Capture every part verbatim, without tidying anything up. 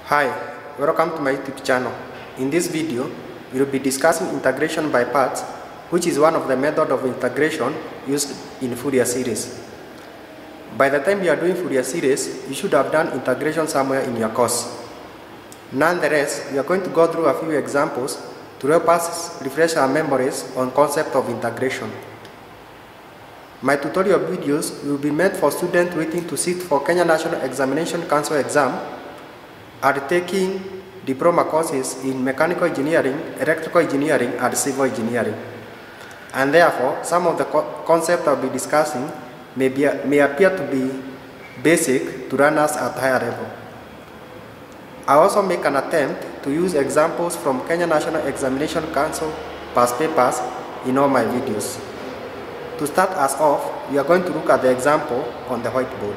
Hi, welcome to my YouTube channel. In this video, we will be discussing integration by parts, which is one of the methods of integration used in Fourier series. By the time you are doing Fourier series, you should have done integration somewhere in your course. Nonetheless, we are going to go through a few examples to help us refresh our memories on concept of integration. My tutorial videos will be meant for students waiting to sit for Kenya National Examination Council exam, are taking diploma courses in mechanical engineering, electrical engineering, and civil engineering. And therefore, some of the co concepts I'll be discussing may, be, may appear to be basic to learners at higher level. I also make an attempt to use examples from Kenya National Examination Council past papers in all my videos. To start us off, we are going to look at the example on the whiteboard.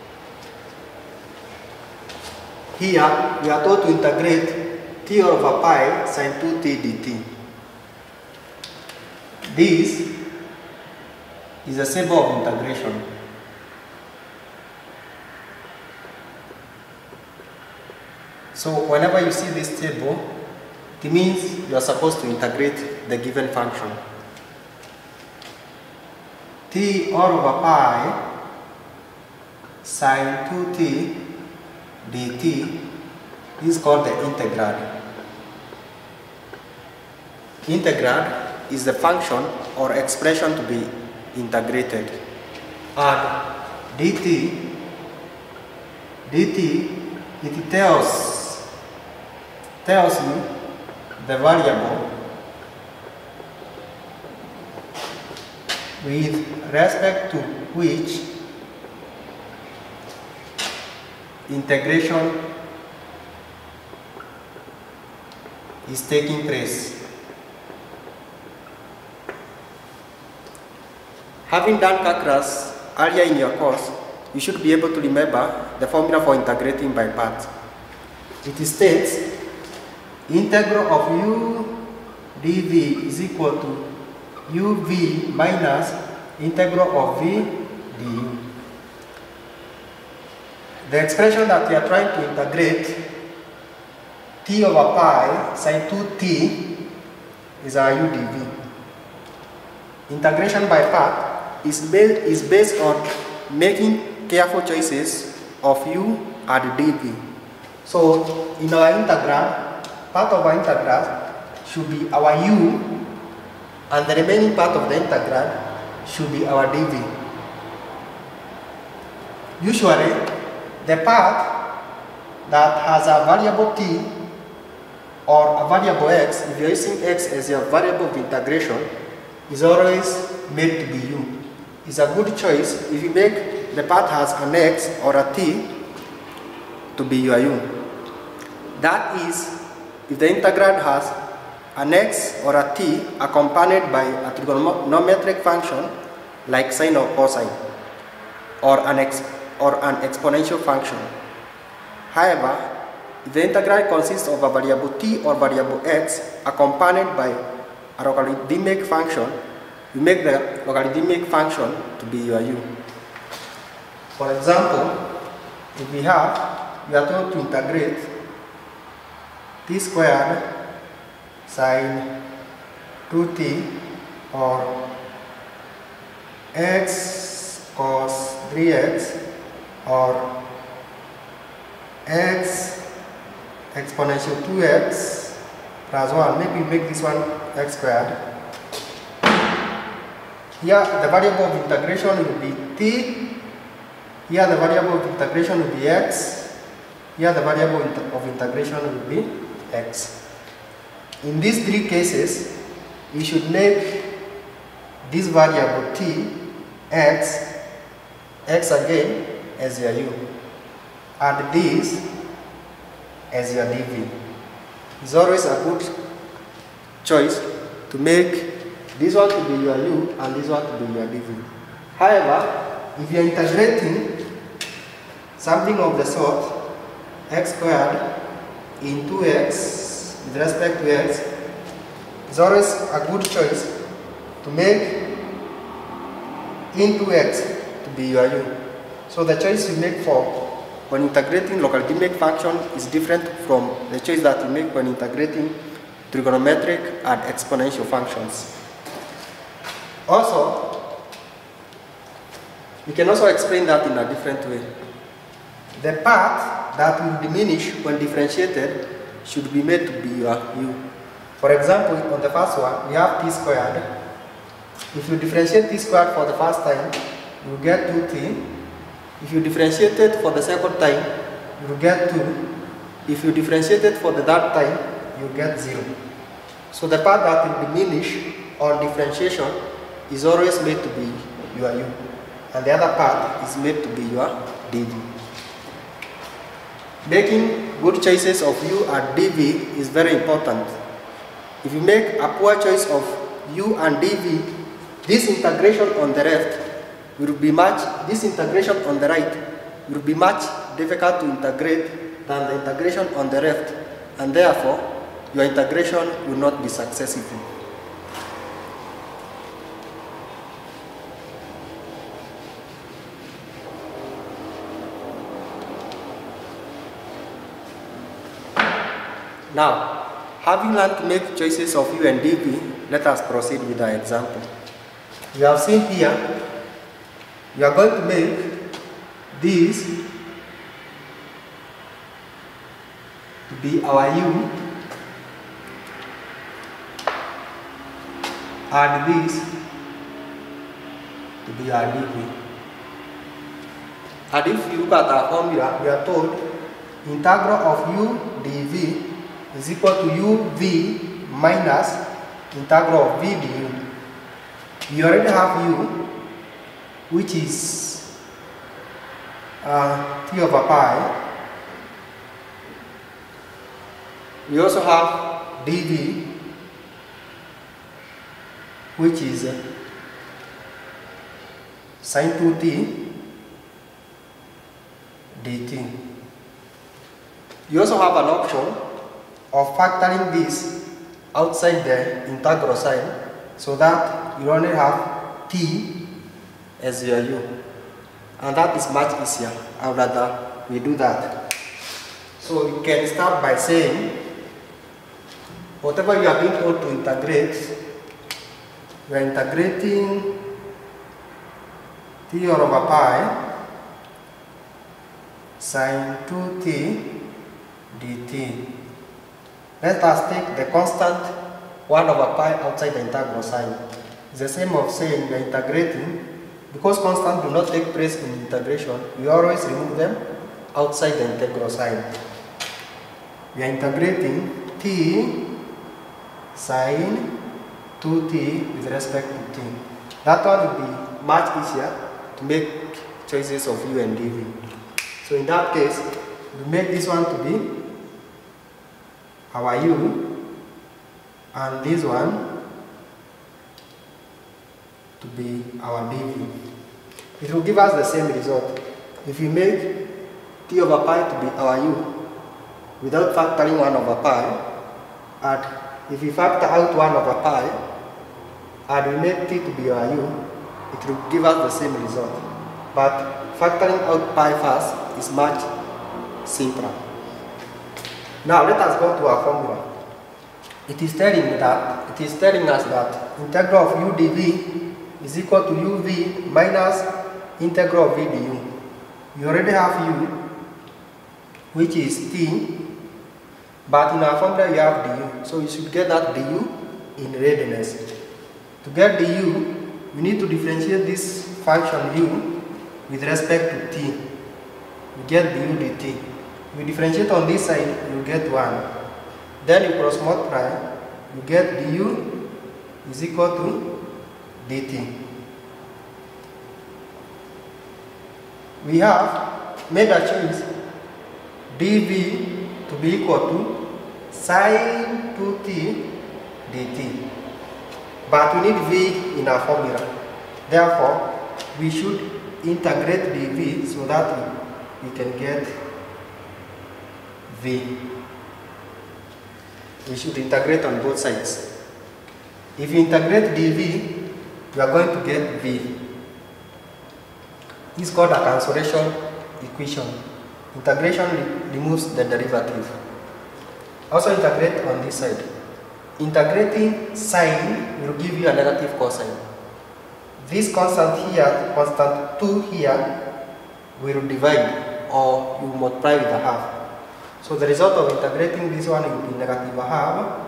Here, we are told to integrate t over pi sine two t dt. This is a symbol of integration. So whenever you see this table, it means you are supposed to integrate the given function. T all over pi sine two t dt is called the integral. Integral is the function or expression to be integrated. And dt, dt, it tells, tells you the variable with respect to which integration is taking place. Having done calculus earlier in your course, you should be able to remember the formula for integrating by parts. It states integral of u dv is equal to uv minus integral of v du. The expression that we are trying to integrate, t over pi sine two t, is our u dv. Integration by part is, ba is based on making careful choices of u and dv. So, in our integral, part of our integral should be our u, and the remaining part of the integral should be our dv. Usually, the part that has a variable t or a variable x, if you're using x as your variable of integration, is always made to be u. It's a good choice if you make the part has an x or a t to be your u. That is, if the integral has an x or a t accompanied by a trigonometric function like sine or cosine, or an x or an exponential function. However, if the integral consists of a variable t or variable x accompanied by a logarithmic function, you make the logarithmic function to be your u. For example, if we have, we are told to integrate t squared sine two t or x cos three x or x exponential two x plus one. Maybe make this one x squared. Here the variable of integration will be t. Here the variable of integration will be x. Here the variable of integration will be x. In these three cases, we should make this variable t, x, x again as your u, and this as your dv. It's always a good choice to make this one to be your u and this one to be your dv. However, if you are integrating something of the sort x squared in two x with respect to x, it's always a good choice to make into x to be your u. So the choice you make for when integrating logarithmic function is different from the choice that you make when integrating trigonometric and exponential functions. Also, we can also explain that in a different way. The part that will diminish when differentiated should be made to be your u. For example, on the first one, we have t squared. If you differentiate t squared for the first time, you will get two t. If you differentiate it for the second time, you will get two. If you differentiate it for the third time, you will get zero. So the part that will diminish on differentiation is always made to be your u, and the other part is made to be your dv. Making good choices of u and dv is very important. If you make a poor choice of u and dv, this integration on the left will be much, this integration on the right will be much difficult to integrate than the integration on the left, and therefore your integration will not be successful. Now, having learned to make choices of u and dv, let us proceed with our example. We have seen here, we are going to make this to be our u and this to be our dv. And if you look at our formula, we are told integral of u dv is equal to uv minus integral of v du. We already have u, which is uh, t over pi. We also have dv, which is uh, sine two t dt. You also have an option of factoring this outside the integral sign so that you only have t as your u, and that is much easier. I would rather we do that. So you can start by saying whatever you are being told to integrate, we are integrating t over pi sine two t dt. Let us take the constant one over pi outside the integral sign. It's the same of saying we are integrating, because constants do not take place in integration, we always remove them outside the integral sign. We are integrating t sine two t with respect to t. That one will be much easier to make choices of u and dv. So in that case, we make this one to be our u and this one to be our dv. It will give us the same result. If you make t over pi to be our u without factoring one over pi, and if we factor out one over pi and we make t to be our u, it will give us the same result. But factoring out pi first is much simpler. Now let us go to our formula. It is telling that it is telling us that integral of u dv is equal to uv minus integral of v du. You already have u, which is t, but in our formula you have du, so you should get that du in readiness. To get du, we need to differentiate this function u with respect to t. We get du dt. We differentiate on this side, you get one. Then you cross multiply, you get du is equal to dt. We have made a choice dv to be equal to sine two t dt. But we need v in our formula. Therefore, we should integrate dv so that we, we can get v. We should integrate on both sides. If you integrate dv, you are going to get v. This is called a cancellation equation. Integration re removes the derivative. Also integrate on this side. Integrating sine will give you a negative cosine. This constant here, constant two here, will divide or you multiply with a half. So the result of integrating this one will be negative a half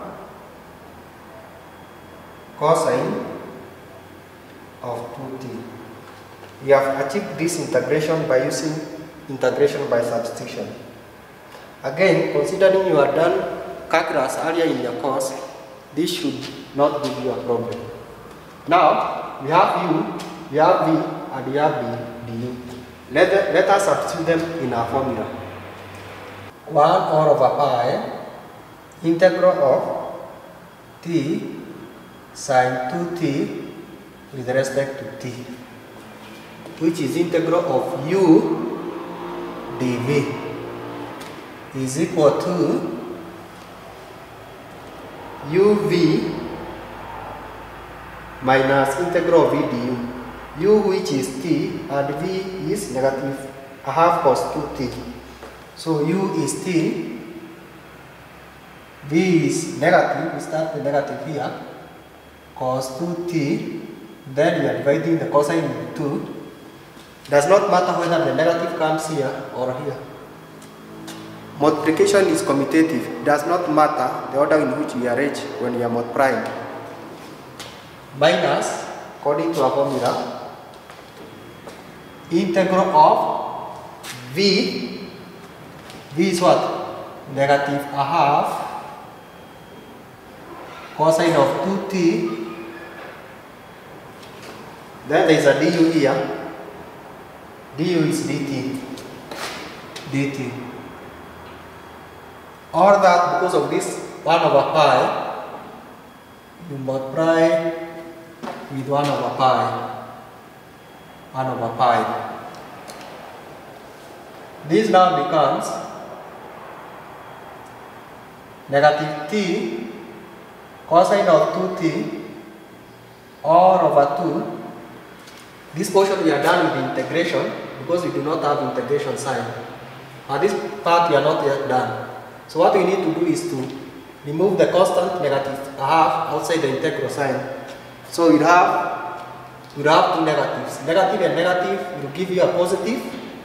cosine of two t. We have achieved this integration by using integration by substitution. Again, considering you have done calculus earlier in your course, this should not give you a problem. Now, we have u, we have v, and we have b du. Let, let us substitute them in our formula. one all over pi integral of t sine two t with respect to t, which is integral of u dv is equal to uv minus integral of v du. U, which is t, and v is negative a half cos two t. So u is t, v is negative, we start with negative here, cos two t, then we are dividing the cosine into two. Does not matter whether the negative comes here or here. Multiplication is commutative. Does not matter the order in which we arrange when we are multiplying. Minus, according to our formula, integral of v, v is what? Negative a half cosine of two t. Then there is a du here. Du is dt. dt. Or that because of this one over pi, you multiply with one over pi. one over pi. This now becomes negative t cosine of two t all over two. This portion we are done with the integration because we do not have integration sign. And this part we are not yet done. So what we need to do is to remove the constant negative a half outside the integral sign. So we have we have two negatives. Negative and negative will give you a positive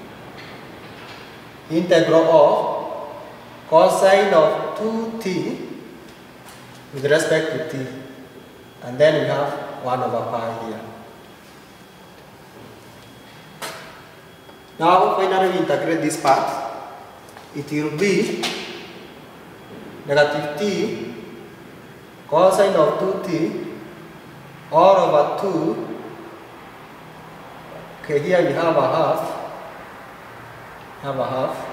integral of cosine of two t with respect to t. And then we have one over pi here. Now finally we integrate this part. It will be negative t cosine of two t all over two. Okay, here we have a half. Have a half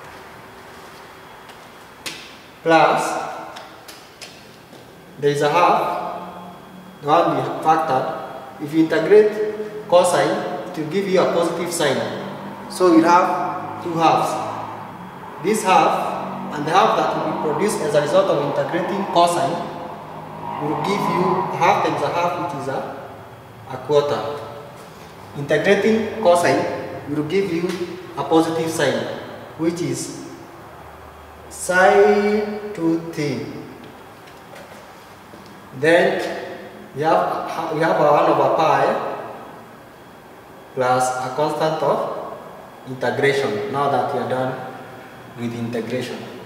plus there is a half, the one we have factored. If you integrate cosine, it will give you a positive sign. So we have two halves. This half and the half that will be produced as a result of integrating cosine will give you half times a half, which is a, a quarter. Integrating cosine will give you a positive sign, which is sine two t. Then we have we have a one over pi plus a constant of integration. Now that we are done with integration.